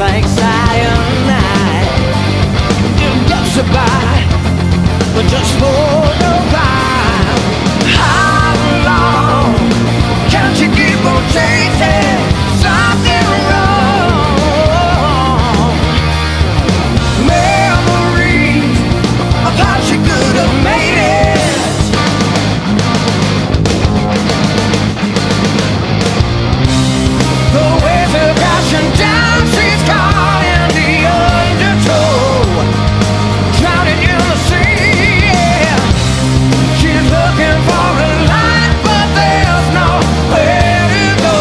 like cyanide. It gets a bite, but just for a while. How long can't you keep on chasing something wrong? Memories of how she could have made it. The waves are crashing down, she's caught in the undertow, drowning in the sea, yeah. She's looking for a light, but there's nowhere to go.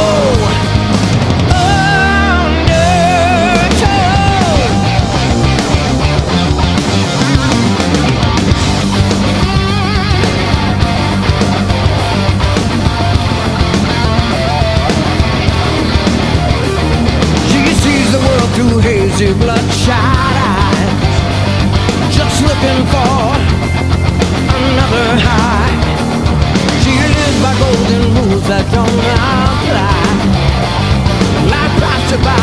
Through hazy bloodshot eyes, just looking for another high. She lives by golden rules that don't apply. Life passes her by